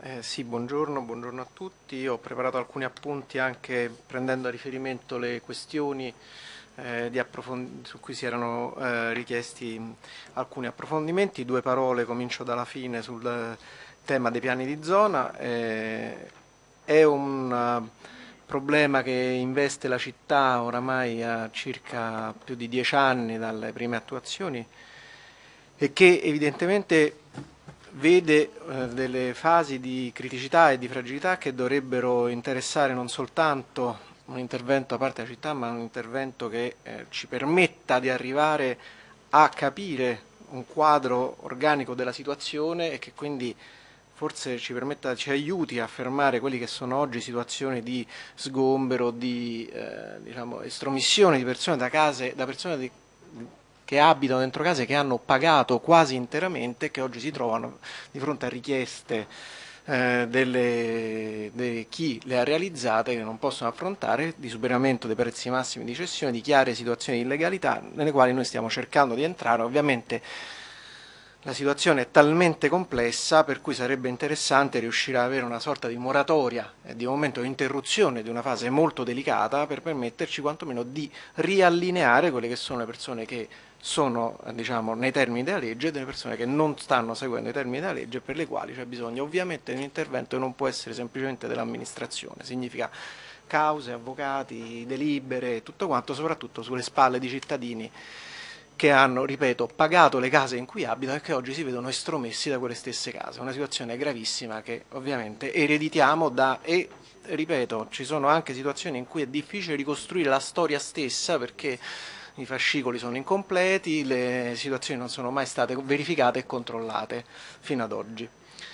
Sì, buongiorno a tutti. Io ho preparato alcuni appunti anche prendendo a riferimento le questioni su cui si erano richiesti alcuni approfondimenti. Due parole, comincio dalla fine sul tema dei piani di zona. È un problema che investe la città oramai a circa più di 10 anni dalle prime attuazioni e che evidentemente vede delle fasi di criticità e di fragilità che dovrebbero interessare non soltanto un intervento da parte della città, ma un intervento che ci permetta di arrivare a capire un quadro organico della situazione e che quindi forse ci aiuti a fermare quelli che sono oggi situazioni di sgombero, di diciamo, estromissione di persone da case, da persone che abitano dentro case che hanno pagato quasi interamente e che oggi si trovano di fronte a richieste di chi le ha realizzate che non possono affrontare, di superamento dei prezzi massimi di cessione, di chiare situazioni di illegalità nelle quali noi stiamo cercando di entrare. Ovviamente la situazione è talmente complessa per cui sarebbe interessante riuscire ad avere una sorta di moratoria e di momento di interruzione di una fase molto delicata per permetterci quantomeno di riallineare quelle che sono le persone che sono diciamo, nei termini della legge e delle persone che non stanno seguendo i termini della legge e per le quali c'è bisogno ovviamente di un intervento che non può essere semplicemente dell'amministrazione, significa cause, avvocati, delibere, tutto quanto, soprattutto sulle spalle di cittadini che hanno, ripeto, pagato le case in cui abitano e che oggi si vedono estromessi da quelle stesse case. Una situazione gravissima che ovviamente ereditiamo e ripeto, ci sono anche situazioni in cui è difficile ricostruire la storia stessa perché i fascicoli sono incompleti, le situazioni non sono mai state verificate e controllate fino ad oggi.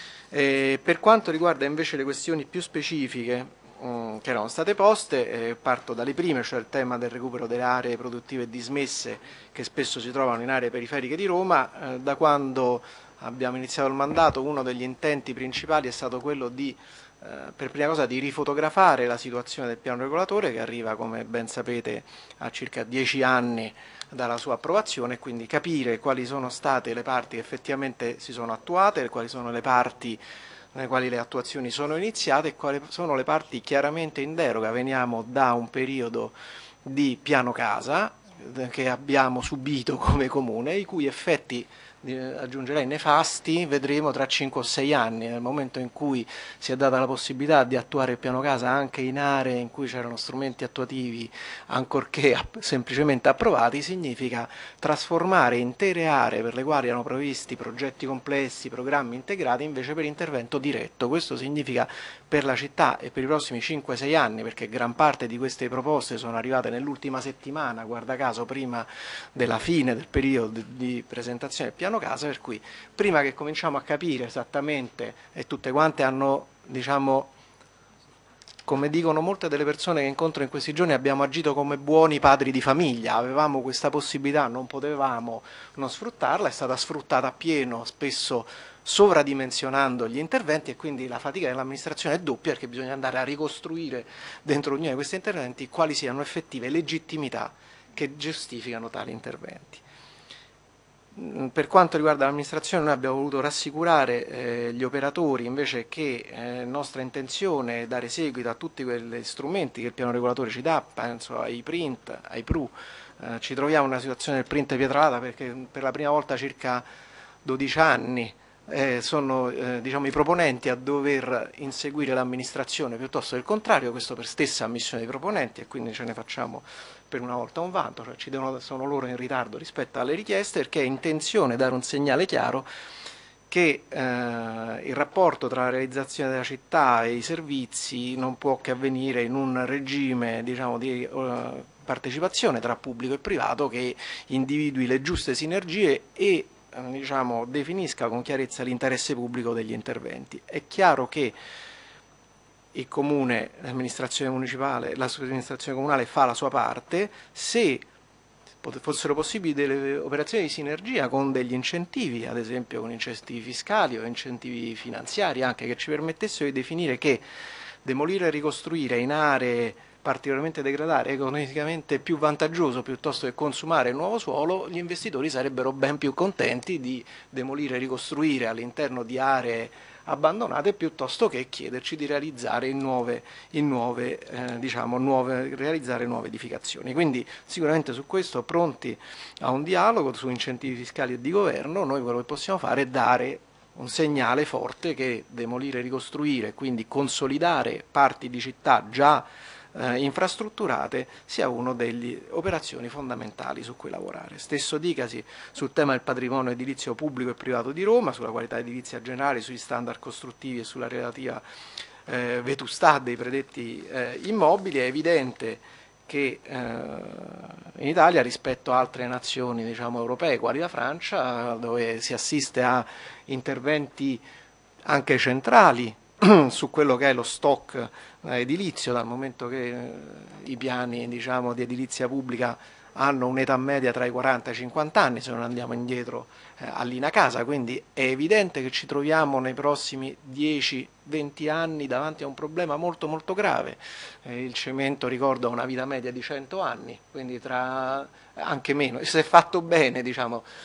Per quanto riguarda invece le questioni più specifiche che erano state poste, parto dalle prime, cioè il tema del recupero delle aree produttive dismesse che spesso si trovano in aree periferiche di Roma. Da quando abbiamo iniziato il mandato uno degli intenti principali è stato quello di per prima cosa di rifotografare la situazione del piano regolatore che arriva, come ben sapete, a circa 10 anni dalla sua approvazione e quindi capire quali sono state le parti che effettivamente si sono attuate, quali sono le parti nelle quali le attuazioni sono iniziate e quali sono le parti chiaramente in deroga. Veniamo da un periodo di piano casa che abbiamo subito come comune, i cui effetti aggiungerei nefasti vedremo tra 5 o 6 anni, nel momento in cui si è data la possibilità di attuare il piano casa anche in aree in cui c'erano strumenti attuativi ancorché semplicemente approvati, significa trasformare intere aree per le quali erano previsti progetti complessi, programmi integrati invece per intervento diretto. Questo significa per la città e per i prossimi 5-6 anni, perché gran parte di queste proposte sono arrivate nell'ultima settimana, guarda caso prima della fine del periodo di presentazione del piano casa, per cui prima che cominciamo a capire esattamente e tutte quante hanno, diciamo, come dicono molte delle persone che incontro in questi giorni, abbiamo agito come buoni padri di famiglia, avevamo questa possibilità, non potevamo non sfruttarla, è stata sfruttata a pieno, spesso sovradimensionando gli interventi e quindi la fatica dell'amministrazione è doppia perché bisogna andare a ricostruire dentro ognuno di questi interventi quali siano effettive legittimità che giustificano tali interventi. Per quanto riguarda l'amministrazione noi abbiamo voluto rassicurare gli operatori invece che nostra intenzione è dare seguito a tutti quegli strumenti che il piano regolatore ci dà, penso ai print, ai PRU, ci troviamo in una situazione del print pietralata perché per la prima volta circa 12 anni sono diciamo, i proponenti a dover inseguire l'amministrazione piuttosto che il contrario, questo per stessa ammissione dei proponenti e quindi ce ne facciamo per una volta un vanto, cioè sono loro in ritardo rispetto alle richieste perché è intenzione dare un segnale chiaro che il rapporto tra la realizzazione della città e i servizi non può che avvenire in un regime diciamo, di partecipazione tra pubblico e privato che individui le giuste sinergie e diciamo, definisca con chiarezza l'interesse pubblico degli interventi. È chiaro che il comune, l'amministrazione municipale, l'amministrazione comunale fa la sua parte, se fossero possibili delle operazioni di sinergia con degli incentivi, ad esempio con incentivi fiscali o incentivi finanziari anche che ci permettessero di definire che demolire e ricostruire in aree particolarmente degradare, economicamente più vantaggioso piuttosto che consumare il nuovo suolo, gli investitori sarebbero ben più contenti di demolire e ricostruire all'interno di aree abbandonate piuttosto che chiederci di realizzare realizzare nuove edificazioni. Quindi sicuramente su questo pronti a un dialogo su incentivi fiscali e di governo. Noi quello che possiamo fare è dare un segnale forte che demolire e ricostruire, quindi consolidare parti di città già infrastrutturate, sia una delle operazioni fondamentali su cui lavorare. Stesso dicasi sul tema del patrimonio edilizio pubblico e privato di Roma, sulla qualità edilizia generale, sugli standard costruttivi e sulla relativa vetustà dei predetti immobili. È evidente che in Italia, rispetto a altre nazioni europee, quali la Francia, dove si assiste a interventi anche centrali su quello che è lo stock edilizio, dal momento che i piani di edilizia pubblica hanno un'età media tra i 40 e i 50 anni, se non andiamo indietro all'Ina Casa, quindi è evidente che ci troviamo nei prossimi 10-20 anni davanti a un problema molto molto grave. Il cemento, ricordo, ha una vita media di 100 anni, quindi anche meno, se è fatto bene di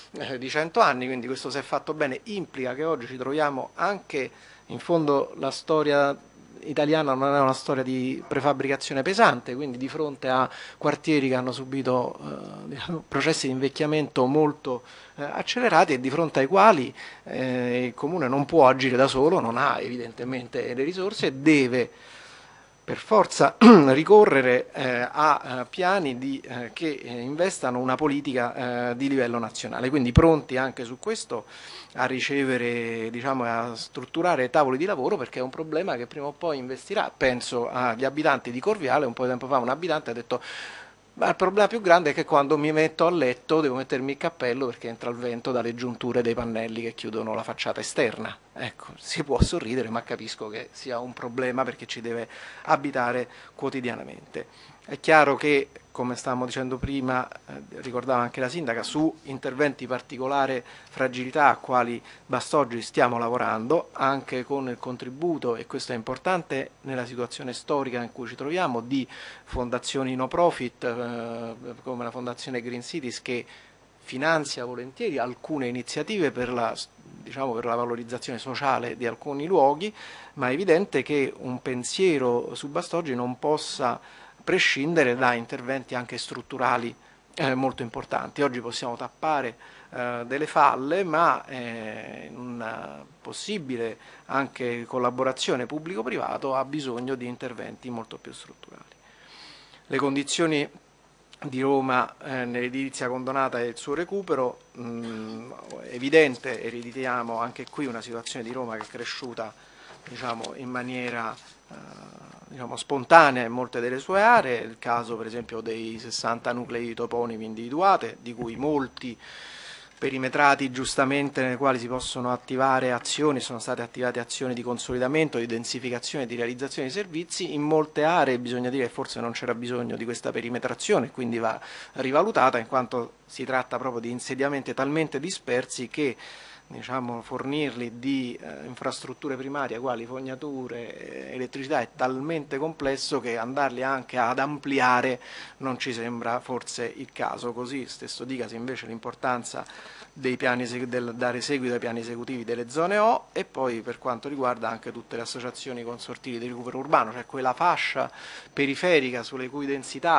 100 anni, quindi questo se è fatto bene implica che oggi ci troviamo anche, in fondo la storia italiana non è una storia di prefabbricazione pesante, quindi di fronte a quartieri che hanno subito processi di invecchiamento molto accelerati e di fronte ai quali il Comune non può agire da solo, non ha evidentemente le risorse e deve per forza ricorrere a piani che investano una politica di livello nazionale, quindi pronti anche su questo a ricevere, a strutturare tavoli di lavoro, perché è un problema che prima o poi investirà. Penso agli abitanti di Corviale. Un po' di tempo fa un abitante ha detto: ma il problema più grande è che quando mi metto a letto devo mettermi il cappello perché entra il vento dalle giunture dei pannelli che chiudono la facciata esterna. Ecco, si può sorridere, ma capisco che sia un problema perché ci deve abitare quotidianamente. È chiaro che, come stavamo dicendo prima, ricordava anche la sindaca, su interventi di particolare fragilità a quali Bassoggi stiamo lavorando, anche con il contributo, e questo è importante nella situazione storica in cui ci troviamo, di fondazioni no profit come la fondazione Green Cities, che finanzia volentieri alcune iniziative per la valorizzazione sociale di alcuni luoghi, ma è evidente che un pensiero su Bassoggi non possa prescindere da interventi anche strutturali molto importanti. Oggi possiamo tappare delle falle, ma una possibile anche collaborazione pubblico-privato ha bisogno di interventi molto più strutturali. Le condizioni di Roma nell'edilizia condonata e il suo recupero, evidente, ereditiamo anche qui una situazione di Roma che è cresciuta in maniera spontanea in molte delle sue aree. Il caso per esempio dei 60 nuclei toponimi individuati, di cui molti perimetrati giustamente, nelle quali si possono attivare azioni, sono state attivate azioni di consolidamento, di densificazione e di realizzazione di servizi. In molte aree bisogna dire che forse non c'era bisogno di questa perimetrazione, quindi va rivalutata, in quanto si tratta proprio di insediamenti talmente dispersi che fornirli di infrastrutture primarie quali fognature, elettricità è talmente complesso che andarli anche ad ampliare non ci sembra forse il caso. Così stesso dicasi invece l'importanza dei piani, del dare seguito ai piani esecutivi delle zone O, e poi per quanto riguarda anche tutte le associazioni consortili di recupero urbano, cioè quella fascia periferica sulle cui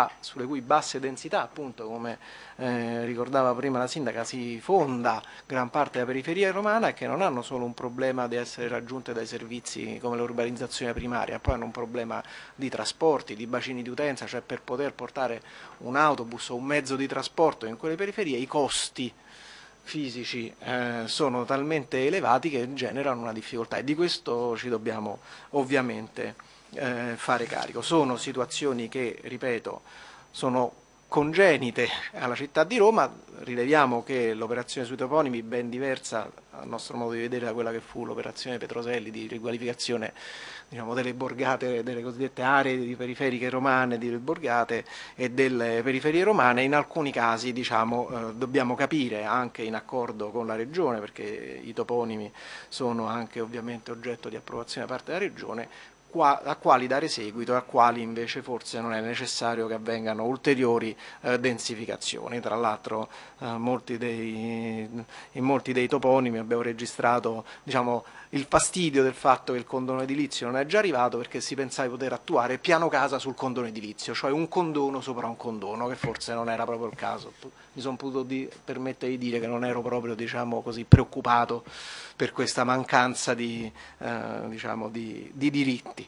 basse densità, appunto come ricordava prima la sindaca, si fonda gran parte della periferia romana, e che non hanno solo un problema di essere raggiunte dai servizi come l'urbanizzazione primaria, poi hanno un problema di trasporti, di bacini di utenza, cioè per poter portare un autobus o un mezzo di trasporto in quelle periferie i costi fisici sono talmente elevati che generano una difficoltà, e di questo ci dobbiamo ovviamente fare carico. Sono situazioni che, ripeto, sono congenite alla città di Roma. Rileviamo che l'operazione sui toponimi, ben diversa al nostro modo di vedere da quella che fu l'operazione Petroselli di riqualificazione delle borgate, delle cosiddette aree di periferiche romane, di borgate e delle periferie romane. In alcuni casi dobbiamo capire, anche in accordo con la Regione, perché i toponimi sono anche ovviamente oggetto di approvazione da parte della Regione, a quali dare seguito e a quali invece forse non è necessario che avvengano ulteriori densificazioni. Tra l'altro in molti dei toponimi abbiamo registrato, diciamo, il fastidio del fatto che il condono edilizio non è già arrivato, perché si pensava di poter attuare piano casa sul condono edilizio, cioè un condono sopra un condono, che forse non era proprio il caso. Mi sono potuto permettere di dire che non ero proprio, diciamo così, preoccupato per questa mancanza diciamo, di diritti.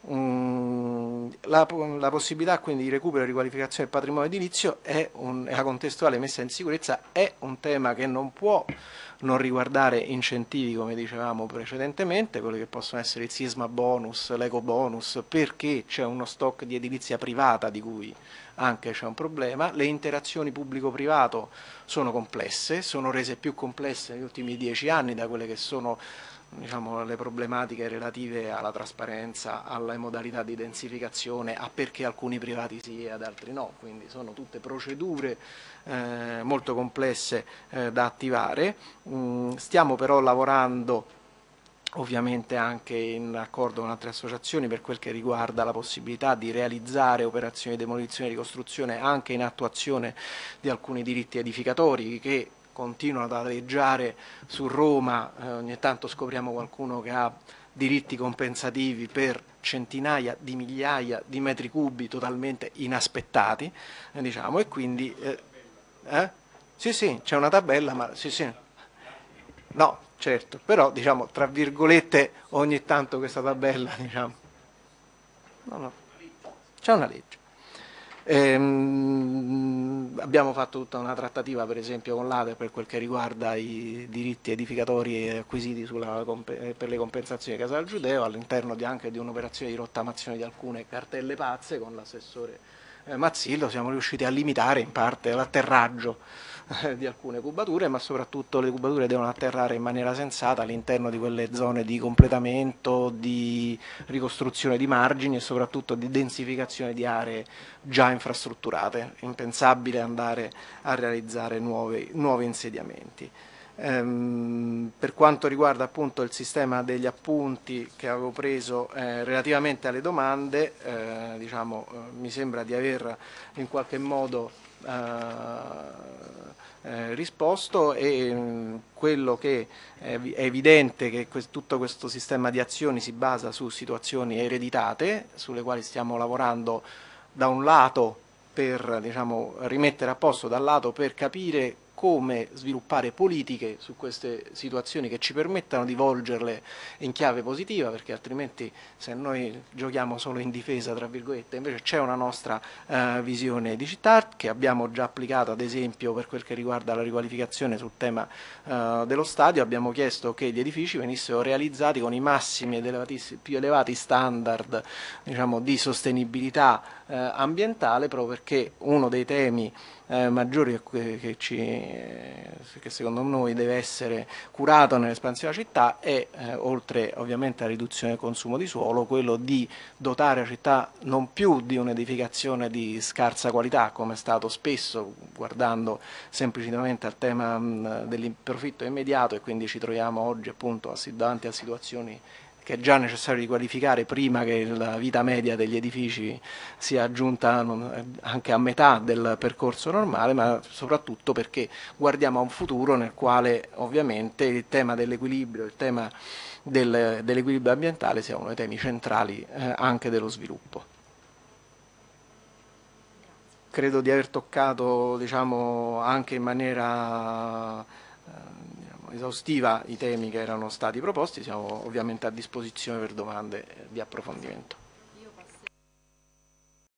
La possibilità quindi di recupero e riqualificazione del patrimonio edilizio e la contestuale messa in sicurezza è un tema che non può non riguardare incentivi, come dicevamo precedentemente, quelli che possono essere il sisma bonus, l'eco bonus, perché c'è uno stock di edilizia privata di cui anche c'è un problema. Le interazioni pubblico-privato sono complesse, sono rese più complesse negli ultimi 10 anni da quelle che sono, diciamo, le problematiche relative alla trasparenza, alle modalità di densificazione, a perché alcuni privati sì e ad altri no, quindi sono tutte procedure molto complesse da attivare. Stiamo però lavorando ovviamente anche in accordo con altre associazioni per quel che riguarda la possibilità di realizzare operazioni di demolizione e ricostruzione anche in attuazione di alcuni diritti edificatori che continuano ad aleggiare su Roma. Ogni tanto scopriamo qualcuno che ha diritti compensativi per centinaia di migliaia di metri cubi totalmente inaspettati, diciamo, e quindi sì, sì, c'è una tabella, ma sì, sì. No, certo, però diciamo, tra virgolette, ogni tanto questa tabella, diciamo, no, no, c'è una legge. Abbiamo fatto tutta una trattativa per esempio con l'ATE per quel che riguarda i diritti edificatori acquisiti per le compensazioni di Casal Giudeo, all'interno anche di un'operazione di rottamazione di alcune cartelle pazze con l'assessore Mazzillo siamo riusciti a limitare in parte l'atterraggio di alcune cubature, ma soprattutto le cubature devono atterrare in maniera sensata all'interno di quelle zone di completamento, di ricostruzione di margini e soprattutto di densificazione di aree già infrastrutturate. Impensabile andare a realizzare nuovi insediamenti. Per quanto riguarda appunto il sistema degli appunti che avevo preso relativamente alle domande, diciamo, mi sembra di aver in qualche modo risposto, e quello che è evidente che tutto questo sistema di azioni si basa su situazioni ereditate sulle quali stiamo lavorando da un lato per, diciamo, rimettere a posto, dal lato per capire come sviluppare politiche su queste situazioni che ci permettano di volgerle in chiave positiva, perché altrimenti se noi giochiamo solo in difesa, tra virgolette, invece c'è una nostra visione di città che abbiamo già applicato ad esempio per quel che riguarda la riqualificazione sul tema dello stadio. Abbiamo chiesto che gli edifici venissero realizzati con i massimi e più elevati standard, diciamo, di sostenibilità ambientale, proprio perché uno dei temi maggiori che secondo noi deve essere curato nell'espansione della città è, oltre ovviamente alla riduzione del consumo di suolo, quello di dotare la città non più di un'edificazione di scarsa qualità, come è stato spesso, guardando semplicemente al tema del profitto immediato, e quindi ci troviamo oggi appunto davanti a situazioni che è già necessario riqualificare prima che la vita media degli edifici sia giunta anche a metà del percorso normale, ma soprattutto perché guardiamo a un futuro nel quale ovviamente il tema dell'equilibrio, il tema dell'equilibrio ambientale sia uno dei temi centrali anche dello sviluppo. Credo di aver toccato, diciamo, anche in maniera esaustiva i temi che erano stati proposti. Siamo ovviamente a disposizione per domande di approfondimento.